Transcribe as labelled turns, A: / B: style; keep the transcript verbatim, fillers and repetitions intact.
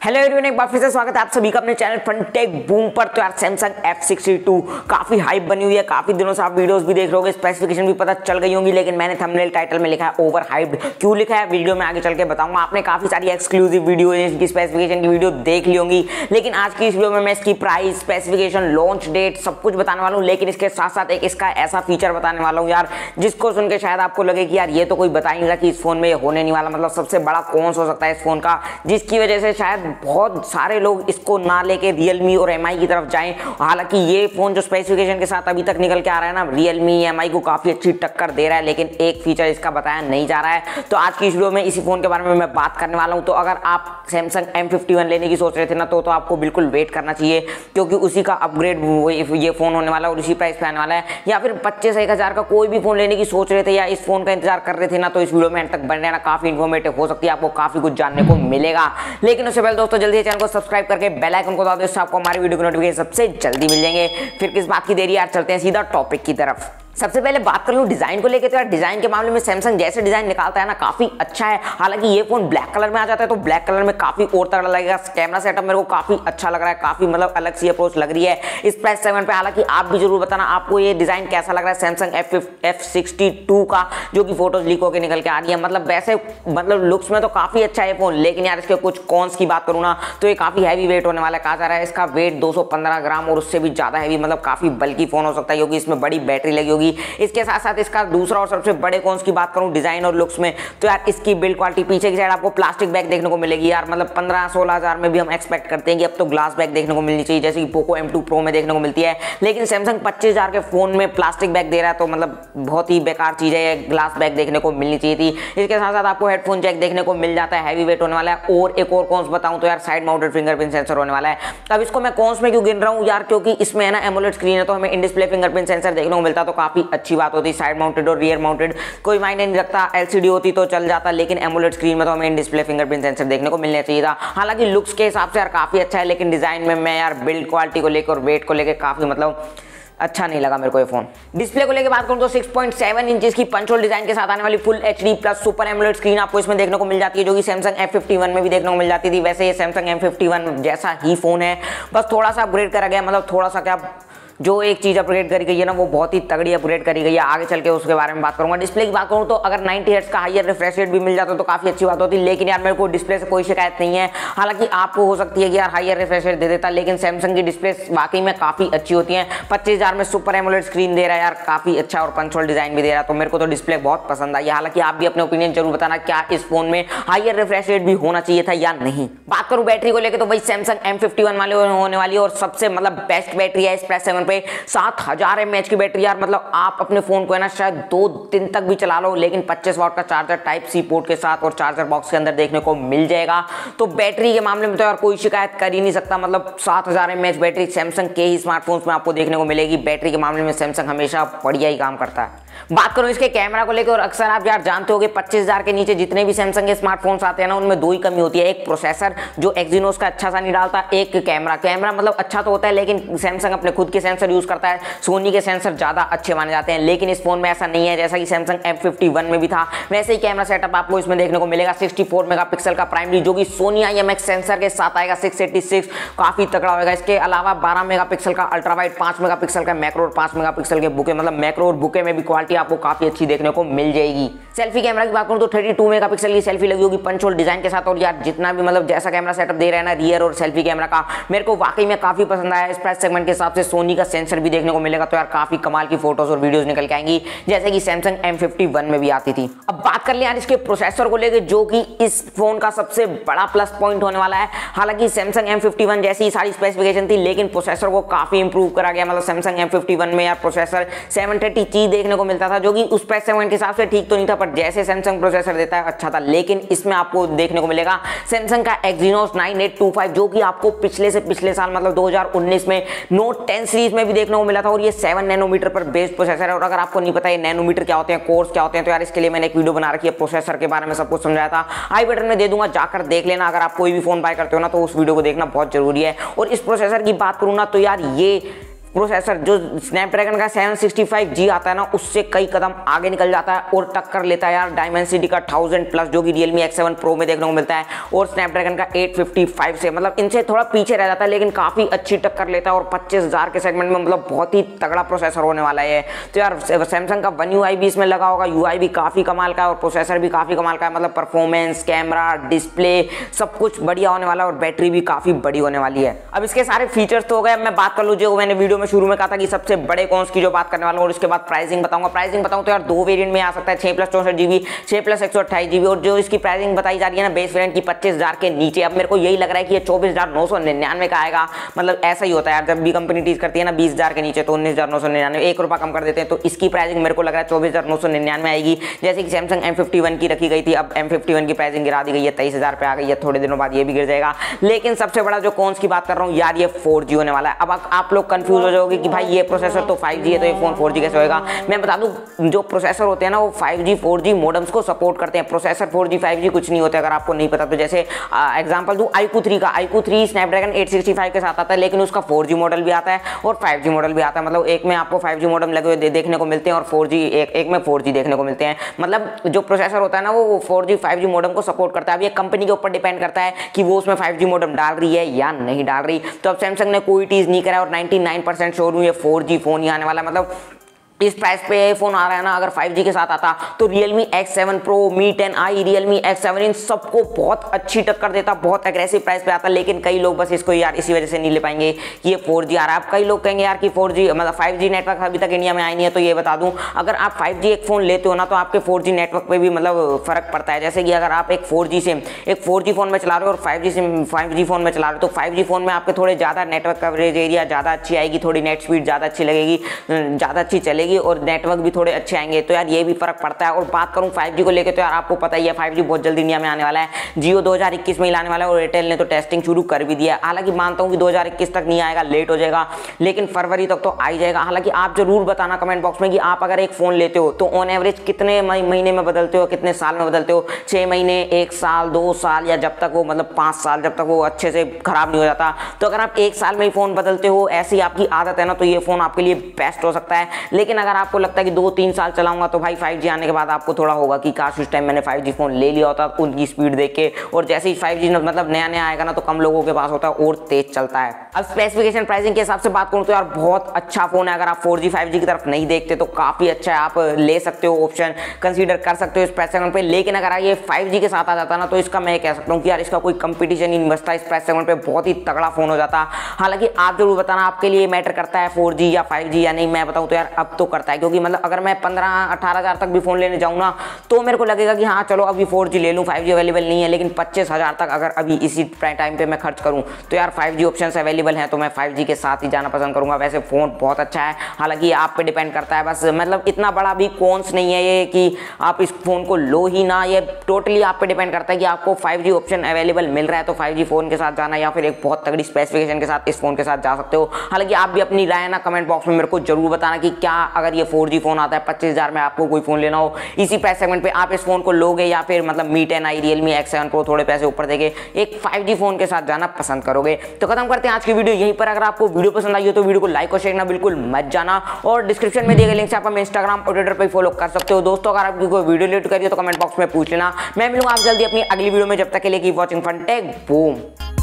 A: Hello everyone, एक बार फिर से स्वागत है आप सभी का अपने चैनल फनटेक बूम पर। तो यार सैमसंग एफ सिक्सटी टू काफी हाइप बनी हुई है, काफी दिनों से आप वीडियोस भी देख रहे होगे, स्पेसिफिकेशन भी पता चल गई होंगी, लेकिन मैंने थंबनेल टाइटल में लिखा है ओवर हाइप्ड। क्यों लिखा है वीडियो में आगे चल के बताऊंगा। आपने काफी सारी एक्सक्लूसिव वीडियो इसकी स्पेसिफिकेशन की वीडियो देख ली होंगी, लेकिन आज की इस वीडियो में मैं इसकी प्राइस, स्पेसिफिकेशन, लॉन्च डेट सब कुछ बताने वाला हूँ। लेकिन इसके साथ साथ एक इसका ऐसा फीचर बताने वाला हूँ यार जिसको सुन के शायद आपको लगे कि यार ये तो कोई बता ही नहीं रहा कि इस फोन में ये होने नहीं वाला, मतलब सबसे बड़ा कौन हो सकता है इस फोन का, जिसकी वजह से शायद बहुत सारे लोग इसको ना लेके Realme और एम आई की तरफ जाएं। हालांकि ये फोन जो स्पेसिफिकेशन के साथ अभी तक निकल के आ रहा है ना, Realme एम आई को काफी अच्छी टक्कर दे रहा है, लेकिन एक फीचर इसका बताया नहीं जा रहा है। तो आज की इस वीडियो में इसी फोन के बारे में मैं बात करने वाला हूं। तो अगर आप Samsung एम फिफ्टी वन लेने की सोच रहे थे ना, तो, तो आपको बिल्कुल वेट करना चाहिए, क्योंकि उसी का अपग्रेड ये फोन होने वाला है और उसी प्राइस पे आने वाला है। या फिर पच्चीस एक हजार का कोई भी फोन लेने की सोच रहे थे या इस फोन का इंतजार कर रहे थे ना, तो इस वीडियो में अंत तक बने रहना, काफी इन्फॉर्मेटिव हो सकती है, आपको काफी कुछ जानने को मिलेगा। लेकिन उससे पहले दोस्तों जल्दी चैनल को सब्सक्राइब करके बेल आइकन को दबा दो, इससे आपको हमारी वीडियो की नोटिफिकेशन सबसे जल्दी मिल जाएंगे। फिर किस बात की देरी यार, चलते हैं सीधा टॉपिक की तरफ। सबसे पहले बात कर लूं डिजाइन को लेकर। तो यार डिजाइन के मामले में सैमसंग जैसे डिजाइन निकालता है ना, काफी अच्छा है। हालांकि ये फोन ब्लैक कलर में आ जाता है तो ब्लैक कलर में काफी और तगड़ा लगेगा। कैमरा सेटअप मेरे को काफी अच्छा लग रहा है, काफी मतलब अलग सी अप्रोच लग रही है इस प्राइस सेगमेंट पे। हालांकि आप भी जरूर बताना आपको ये डिजाइन कैसा लग रहा है सैमसंग एफ सिक्सटी टू का, जो कि फोटोज लीक होकर निकल के आ रही है। मतलब वैसे मतलब लुक्स में तो काफी अच्छा है फोन, लेकिन यार इसके कुछ कॉन्स की बात करूँ ना, तो ये काफी हैवी वेट होने वाला है। कहा जा रहा है इसका वेट दो सौ पंद्रह ग्राम और उससे भी ज्यादा हैवी, मतलब काफी बल्कि फोन हो सकता है, क्योंकि इसमें बड़ी बैटरी लगी होगी। इसके साथ साथ इसका दूसरा और सबसे बड़े कॉन्स की बात करूं डिजाइन और लुक्स में, तो यार इसकी बिल्ड क्वालिटी, पीछे की साइड आपको प्लास्टिक बैग देखने को मिलेगी यार। मतलब पंद्रह सोलह हजार में भी हम एक्सपेक्ट करते हैं कि अब तो ग्लास बैग देखने को मिलनी चाहिए, जैसे कि पोको एम टू प्रो में देखने को मिलती है। लेकिन सैमसंग पच्चीस हजार के फोन में प्लास्टिक बैग दे रहा है, तो मतलब बहुत ही बेकार चीज है, ग्लास बैग देखने को मिलनी चाहिए थी। इसके साथ साथ आपको हेडफोन जैक देखने को मिल जाता है, हैवी वेट होने वाला है। और एक और कॉन्स बताऊं तो यार साइड माउंटेड फिंगरप्रिंट सेंसर होने वाला है। अब इसको मैं कॉन्स में क्यों गिन रहा हूं यार, क्योंकि इसमें है ना एमोलेड स्क्रीन है, तो हमें इन डिस्प्ले फिंगरप्रिंट सेंसर देखने को मिलता, तो काफी अच्छी बात होती। साइड माउंटेड और रियर माउंटेड कोई मायने नहीं रखता, एलसीडी होती तो चल जाता, लेकिन एमोलेड स्क्रीन में तो हमें इन डिस्प्ले फिंगरप्रिंट सेंसर देखने को मिलना चाहिए था। हालांकि लुक्स के हिसाब से यार काफी अच्छा है, लेकिन डिजाइन में मैं यार बिल्ड क्वालिटी को लेकर और वेट को लेकर काफी मतलब अच्छा नहीं लगा मेरे को ये फोन। डिस्प्ले को लेकर बात करूं तो सिक्स पॉइंट सेवन इंचेस की पंच होल डिजाइन के साथ आने वाली full HD plus super AMOLED screen आपको इसमें देखने को मिल जाती है, जो कि सैमसंग एफ फिफ्टी वन में भी देखने को मिल जाती थी। वैसे ये सैमसंग एम फिफ्टी वन जैसा ही फोन है, बस थोड़ा सा अपग्रेड करा गया। मतलब थोड़ा सा क्या, जो एक चीज अपग्रेड करी गई है ना, वो बहुत ही तगड़ी अपग्रेड करी गई है। आगे चल के उसके बारे में बात करूंगा। डिस्प्ले की बात करूं तो अगर नाइंटी हर्ट्ज का हायर रिफ्रेश रेट भी मिल जाता तो काफी अच्छी बात होती, लेकिन यार मेरे को डिस्प्ले से कोई शिकायत नहीं है। हालांकि आपको हो सकती है कि यार हायर रिफ्रेश रेट दे देता, लेकिन सैमसंग की डिस्प्ले वाकई में काफी अच्छी होती है। पच्चीस हजार में सुपर एमोलेड स्क्रीन दे रहा है यार, काफी अच्छा, और पंच होल डिजाइन भी दे रहा है, तो मेरे को तो डिस्प्ले बहुत पसंद आई। हालांकि आप भी अपने ओपिनियन जरूर बताना, क्या इस फोन में हायर रिफ्रेश रेट भी होना चाहिए था या नहीं। बात करूं बैटरी को लेकर तो वही सैमसंग एम फिफ्टी वन वाले होने वाली है, और सबसे मतलब बेस्ट बैटरी है इस प्राइस सेगमेंट पे। सात हजार एम एच की बैटरी यार, मतलब आप अपने फोन को है ना शायद दो दिन तक भी चला लो, लेकिन पच्चीस वाट का चार्जर टाइप सी पोर्ट के साथ और चार्जर बॉक्स के अंदर देखने को मिल जाएगा। तो बैटरी के मामले में तो यार कोई शिकायत कर ही नहीं सकता। मतलब सात हजार एम एच बैटरी सैमसंग के ही स्मार्टफोन्स में आपको देखने को मिलेगी। बैटरी के मामले में सैमसंग हमेशा बढ़िया ही काम करता है। बात करूं इसके कैमरा को लेकर, और अक्सर आप यार जानते होंगे पच्चीस हजार के नीचे जितने भी सैमसंग के स्मार्टफोन्स आते हैं ना, उनमें दो ही कमी होती है। एक प्रोसेसर जो एक्सिनोस का अच्छा सा नहीं डालता, एक कैमरा। कैमरा मतलब अच्छा तो होता है, लेकिन सैमसंग अपने खुद के सेंसर यूज करता है, सोनी के सेंसर ज्यादा अच्छे माने जाते हैं। लेकिन इस फोन में ऐसा नहीं है, जैसा कि सैमसंग एफ फिफ्टी वन में भी था, वैसे ही कैमरा सेटअप आपको इसमें देखने को मिलेगा। सिक्सटी फोर मेगापिक्सल का प्राइमरी, जो कि Sony I M X sensor के साथ आएगा, सिक्स एटी सिक्स काफी तगड़ा होगा। इसके अलावा बारह मेगापिक्सल का अल्ट्रा वाइड, पांच मेगापिक्सल का मैक्रो और पांच मेगापिक्सल के बुके, मतलब मैक्रो और बुके में भी क्वालिटी आपको काफी अच्छी देखने को मिल जाएगी। सेल्फी कैमरा की बात करूं तो बत्तीस मेगापिक्सल की सेल्फी लगी होगी पंच होल डिजाइन के साथ, और यार जितना भी मतलब जैसा कैमरा सेटअप दे रहा है ना रियर और सेल्फी कैमरा का, मेरे को वाकई में काफी पसंद आया। इस प्राइस सेगमेंट के हिसाब से सोनी का सेंसर भी देखने को मिलेगा, तो यार काफी कमाल की फोटोज और वीडियोस निकल के आएंगी, जैसे कि सैमसंग एम फिफ्टी वन में भी आती थी। अब बात कर ले यार इसके प्रोसेसर को लेकर, जो कि इस फोन का सबसे बड़ा प्लस पॉइंट होने वाला है। हालांकि सैमसंग एम फिफ्टी वन जैसी सारी स्पेसिफिकेशन थी, लेकिन प्रोसेसर को काफी इंप्रूव करा गया। मतलब सैमसंग एम फिफ्टी वन में यार प्रोसेसर सेवन थर्टी ची देखने को मिलता था, जो कि उस प्राइस सेगमेंट के हिसाब से ठीक तो नहीं था, पर जैसे सैमसंग प्रोसेसर देता है अच्छा था। लेकिन इसमें आपको देखने को मिलेगा सैमसंग का Exynos nine eight two five, जो कि आपको पिछले से पिछले साल मतलब दो हजार उन्नीस में नोट टेन सीरीज में भी देखने को मिला था, और ये सेवन नैनोमीटर पर बेस्ड प्रोसेसर है। और अगर आपको नहीं पता है नैनोमीटर क्या होते हैं, कोर्स क्या होते हैं, तो यार इसके लिए मैंने एक वीडियो बना रखी है, प्रोसेसर के बारे में सब कुछ समझाया था, आई बटन में दे दूंगा, जाकर देख लेना। अगर आप कोई भी फोन बाय करते हो ना, तो उस वीडियो को देखना बहुत जरूरी है। और इस प्रोसेसर की बात करूं ना, तो यार ये प्रोसेसर जो स्नैपड्रैगन का सेवन सिक्सटी फाइव जी आता है ना, उससे कई कदम आगे निकल जाता है और टक्कर लेता है यार डायमेंसिटी का थाउजेंड प्लस जो कि Realme एक्स सेवन Pro में देखने को मिलता है, और स्नैपड्रैगन का एट फिफ्टी फाइव से मतलब इनसे थोड़ा पीछे रह जाता है, लेकिन काफी अच्छी टक्कर लेता है और पच्चीस हजार के सेगमेंट में मतलब बहुत ही तगड़ा प्रोसेसर होने वाला है। तो यार सैमसंग का वन यूआई भी इसमें लगा होगा, यूआई भी काफी कमाल का है और प्रोसेसर भी काफी कमाल का है, मतलब परफॉर्मेंस, कैमरा, डिस्प्ले सब कुछ बढ़िया होने वाला है और बैटरी भी काफी बड़ी होने वाली है। अब इसके सारे फीचर्स तो हो गए, अब मैं बात कर लूँ जो मैंने वीडियो में शुरू में कहा था कि सबसे बड़े कौन की जो बात करने वाला हूँ, और उसके बाद प्राइसिंग बताऊंगा। प्राइसिंग बताऊं तो यार दो वेरिएंट में आ सकता है, छह प्लस चौसठ जीबी, छह प्लस एक सौ अट्ठाईस जीबी, और जो इसकी प्राइसिंग बताई जा रही है ना बेस वेरिएंट की पच्चीस हजार के नीचे। अब मेरे को यही लग रहा है कि ये चौबीस हजार नौ सौ निन्यानवे का आएगा, मतलब ऐसा ही होता है यार जब भी कंपनी टीज करती है ना बीस हजार के नीचे तो उन्नीस हजार नौ सौ निन्यानवे, एक रुपया कम कर देते हैं, तो इसकी प्राइसिंग मेरे को लग रहा है चौबीस हजार नौ सौ निन्यानवे आएगी, जैसे कि सैमसंग एम फिफ्टी वन की रखी गई थी, अब एम फिफ्टी वन की प्राइसिंग गिरा दी गई है, तेईस हजार पे आ गई है, थोड़े दिनों बाद ये भी गिर जाएगा। लेकिन सबसे बड़ा जो कॉन्स की बात कर रहा हूँ यार, ये फोर जी होने वाला है। अब आप लोग कंफ्यूज हो जाओगे कि भाई ये प्रोसेसर तो फाइव जी है तो ये फोन फोर जी कैसे होएगा। मैं बता दूं जो प्रोसेसर होते हैं ना वो five G four G modems को सपोर्ट करते हैं, processor four G five G कुछ नहीं होता अगर आपको नहीं पता तो। जैसे एग्जांपल दूं आई क्यू थ्री का, I Q three Snapdragon eight sixty five के साथ आता है, लेकिन उसका फोर जी मॉडल भी आता है और फाइव जी मॉडल भी आता है, मतलब एक में आपको फाइव जी मॉडम लगे हुए देखने को मिलते हैं और फोर जी एक, एक में फोर जी देखने को मिलते हैं। मतलब जो प्रोसेसर होता है ना वो four G five G modem को सपोर्ट करता है। अब ये कंपनी के ऊपर डिपेंड करता है कि वो उसमें फाइव जी मॉडम डाल रही है या नहीं डाल रही। तो अब सैमसंग ने कोई टीज नहीं करा और नाइंटी नाइन परसेंट श्योर हूं ये फोर जी फोन ही आने वाला, मतलब इस प्राइस पे ये फोन आ रहा है ना, अगर फाइव जी के साथ आता तो Realme X seven Pro, Mi ten I, Realme X seven इन सबको बहुत अच्छी टक्कर देता, बहुत एग्रेसिव प्राइस पे आता। लेकिन कई लोग बस इसको यार इसी वजह से नहीं ले पाएंगे कि ये फोर जी आ रहा है। अब कई लोग कहेंगे यार कि फोर जी मतलब फाइव जी नेटवर्क अभी तक इंडिया में आई नहीं है, तो ये बता दूं अगर आप फाइव जी एक फोन लेते हो ना तो आपके फोर जी नेटवर्क पे भी मतलब फर्क पड़ता है। जैसे कि अगर आप एक फोर जी सिम एक फोर जी फोन में चला रहे हो और five G SIM five G phone में चला रहे हो तो फाइव जी फोन में आपके थोड़े ज्यादा नेटवर्क कवरेज एरिया ज्यादा अच्छी आएगी, थोड़ी नेट स्पीड ज्यादा अच्छी लगेगी, ज्यादा अच्छी चलेगी और नेटवर्क भी थोड़े अच्छे आएंगे। तो यार ये भी फर्क पड़ता है। और बात करूं फाइव जी को लेकर तो यार आपको पता ही है फाइव जी बहुत जल्दी इंडिया में आने वाला है, जियो दो हज़ार इक्कीस में ही लाने वाला है और एयरटेल ने तो टेस्टिंग शुरू कर भी दिया है। हालांकि मानता हूं कि दो हज़ार इक्कीस तक नहीं आएगा, लेट हो जाएगा, लेकिन फरवरी तक तो आ ही जाएगा। हालांकि आप जरूर बताना कमेंट बॉक्स में कि आप अगर एक फोन लेते हो तो ऑन एवरेज कितने महीने में बदलते हो, कितने साल में बदलते हो, छह महीने, एक साल, दो साल, या जब तक वो मतलब पांच साल जब तक वो अच्छे से खराब नहीं हो जाता। तो अगर आप एक साल में ही फोन बदलते हो, ऐसी आपकी आदत है ना, तो ये फोन आपके लिए बेस्ट हो सकता है। लेकिन अगर आपको लगता है कि दो तीन साल चलाऊंगा तो भाई फाइव जी आने के बाद आपको थोड़ा होगा कि काश उस टाइम मैंने फाइव जी फोन ले लिया होता उनकी स्पीड देख के। और जैसे ही फाइव जी मतलब नया नया आएगा ना तो कम लोगों के पास होता है और तेज चलता है। अब स्पेसिफिकेशन प्राइसिंग के हिसाब से बात करूं तो यार बहुत अच्छा फोन है। अगर आप फोर जी फाइव जी की तरफ नहीं देखते तो काफी अच्छा है, आप ले सकते हो, ऑप्शन कंसीडर कर सकते हो इस प्राइस सेगमेंट पे। लेकिन अगर ये फाइव जी के साथ आ जाता ना तो इसका मैं कह सकता हूँ कि यार इसका कोई कंपटीशन ही नहीं बचता, इस प्राइस सेगमेंट पे बहुत ही तगड़ा फोन हो जाता। हालांकि आप जरूर बताना आपके लिए मैटर करता है फोर जी या फाइव जी या नहीं। मैं बताऊं तो यार अब तो करता है, क्योंकि मतलब अगर मैं पंद्रह अठारह हजार तक भी फोन लेने जाऊं ना तो मेरे को लगेगा कि हाँ चलो अभी फोर जी ले लूं, फाइव जी अवेलेबल नहीं है। लेकिन पच्चीस हजार तक अगर अभी इसी टाइम पे मैं खर्च करूं तो यार फाइव जी ऑप्शन अवेलेबल हैं तो मैं फाइव जी के साथ ही जाना पसंद करूंगा। वैसे फोन बहुत अच्छा है, हालांकि आप पे डिपेंड करता है, बस मतलब इतना बड़ा भी कॉन्स नहीं है ये कि आप इस फोन को लो ही ना, ये टोटली आप पे डिपेंड करता है कि आपको फाइव जी ऑप्शन अवेलेबल मिल रहा है तो फाइव जी फोन के साथ जाना या फिर एक बहुत तगड़ी स्पेसिफिकेशन के साथ इस फोन के साथ जा सकते हो। हालांकि आप भी अपनी राय ना कमेंट बॉक्स में मेरे को जरूर बताना कि क्या अगर ये फोर जी फोन आता है पच्चीस हजार में आपको कोई फोन लेना हो इसी प्राइस सेगमेंट पे, आप इस फोन को लोगे या फिर मतलब Mi ten I, Realme X seven Pro थोड़े पैसे ऊपर देके एक फाइव जी फोन के साथ जाना पसंद करोगे। तो खत्म करते हैं आज की वीडियो यहीं पर। अगर आपको वीडियो पसंद आई हो तो वीडियो को लाइक और शेयर करना बिल्कुल मत जाना, और डिस्क्रिप्शन में दिए गए लिंक से आप हमें इंस्टाग्राम और ट्विटर पर फॉलो कर सकते हो। दोस्तों अगर आपकी कोई वीडियो लेट करिए तो कमेंट बॉक्स में पूछ लेना। मैं मिलूंगा आप जल्दी अपनी अगली वीडियो में, जब तक के लिए keep watching fun tech boom.